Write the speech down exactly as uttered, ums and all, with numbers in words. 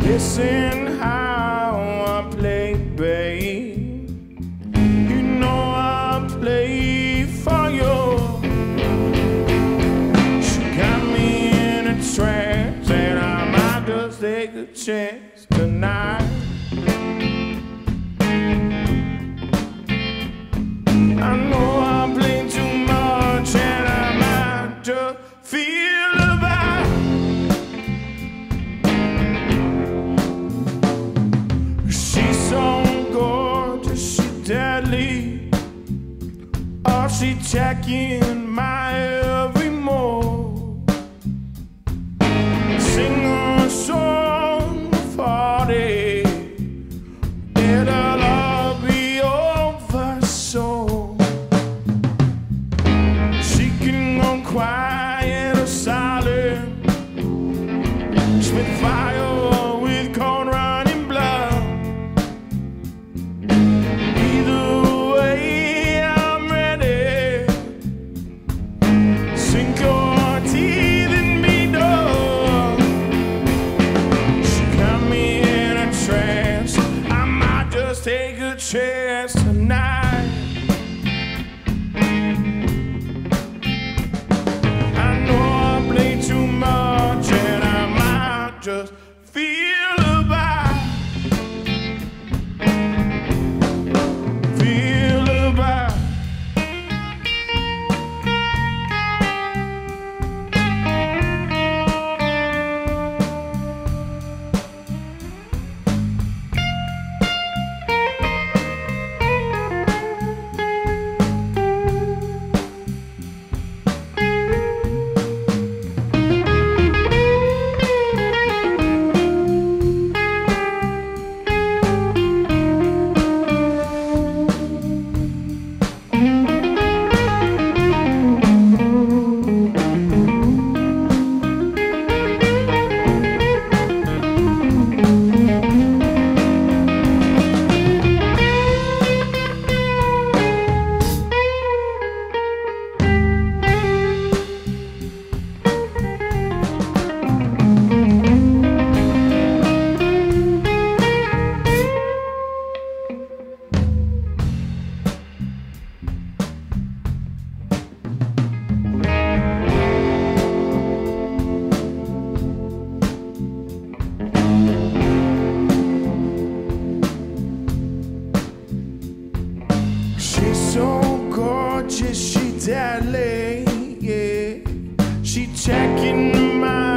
Listen how I play, babe. You know I play for you. She got me in a trance, and I might just take a chance tonight. I know I play too much, and I might just feel the vibe. She's so gorgeous, she deadly. Oh, she checking my every move. Sing a song for day. It'll all be over soon. She can go quiet or silent. Spit fire with cold running blood. Either way, I'm ready. Sink your teeth in me, dog. She got me in a trance. I might just take a chance tonight. I know I play too much, and I might just feel the vibe. Feel the vibe. She's so gorgeous, she deadly, yeah. She checking my